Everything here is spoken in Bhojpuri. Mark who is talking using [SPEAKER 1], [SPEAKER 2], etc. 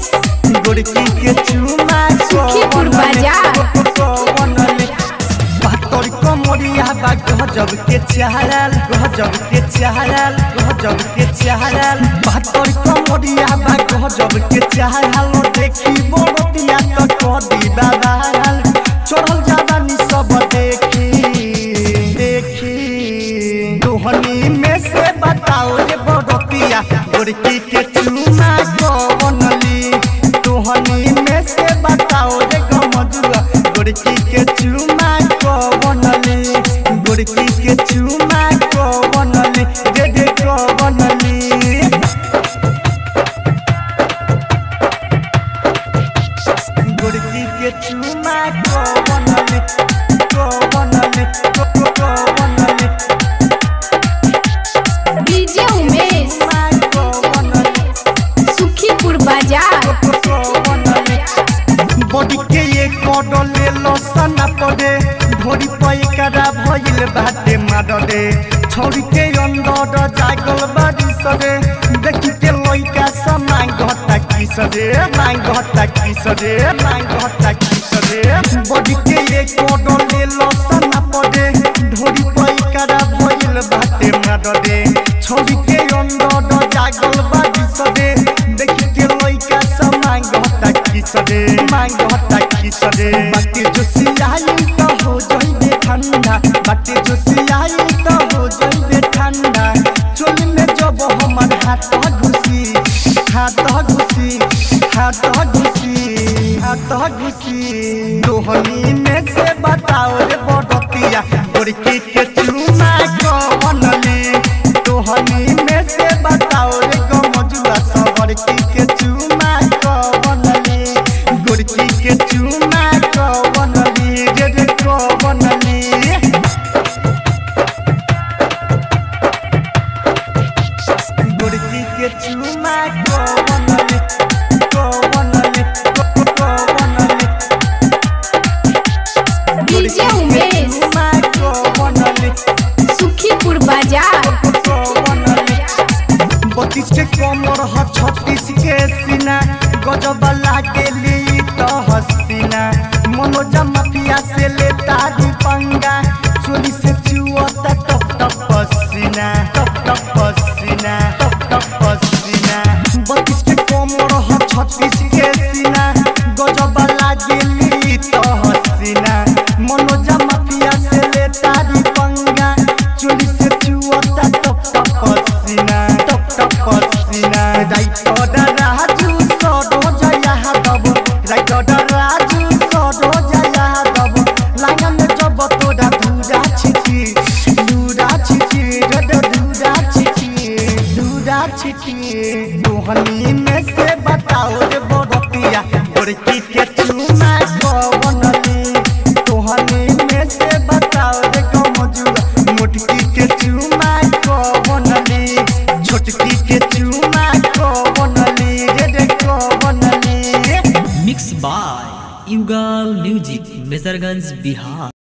[SPEAKER 1] गोरकी के चुमा
[SPEAKER 2] सुखीपुर बाजार
[SPEAKER 1] पातर कमरिया बा गजब के चेहरा गजब के चेहरा गजब के चेहरा पातर कमरिया बा गजब के चेहरा लो देखी बड़तिया तो कदी बाबाल चढ़ल जाबानी सब देखी देखी दोहनी में से बताओ रे बड़तिया गोरकी के चुमा कवनली दोहनी में से बताओ रे गमजुआ गोरकी के चुमा कवनली गोरकी के चुमा कवनली रे रे कवनली गोरकी के चुमा कवनली कवनली कवनली
[SPEAKER 2] डीजे उमेश सुखीपुर बाजार
[SPEAKER 1] बॉडी के ये कोडो ले लो सना पड़े धोरी पे करा भइल बाटे माडे छोरी के अंदर जागल बाड़ी सरे देखि के लइका समान घटा की सरे मांग घटा की सरे मांग घटा की सरे बॉडी के ये कोडो ले लो सना पड़े धोरी पे करा भइल बाटे माडे छोरी के अंदर जागल बाड़ी सरे देखि के लइका समान घटा की सरे मांग घटा की सरे बाटे जो सिलाई तो हो जाइबे ठंडा बाटे जो सिलाई तो हो जाइबे ठंडा चोली में जब हमर हाथ घुसी दोहनी में से बताओ रे बड़तिया गोरकी के चुमा कवनली दोहनी में से बताओ रे गमजुआ सबरकी के चुमा कवनली गोरकी के चुमा कवनली रे रे कवनली गोरकी के चुमा कवनली कवनली कवनली
[SPEAKER 2] डीजे उमेश सुखीपुर बाजार
[SPEAKER 1] 32 के कमर ह 36 के सीना गजब लागेली तो हसीना मनोज माफिया से लेता दी पंगा चोली से चुअता टप टप पसीना टप टप पसीना टप टप पसीना 32 के कमर ह 36 के सीना गजब लागेली तो हसीना मनोज माफिया से लेता दी पंगा चोली से चुअता टप टप पसीना टप टप पसीना राइटर राजू सडो जया दब राइटर राजू सडो जया दब लागन जब तोड़ा दूरा छिटी रे दूरा छिटी दोहनी में से बताओ रे बड़तिया गोरकी के चुमा कवनली दोहनी में से बताओ रे गमजुआ मोटकी के चुमा कवनली छोटकी के चुमा कवनली रे रे कवनली
[SPEAKER 3] mix by Yugal music Majorganj Bihar.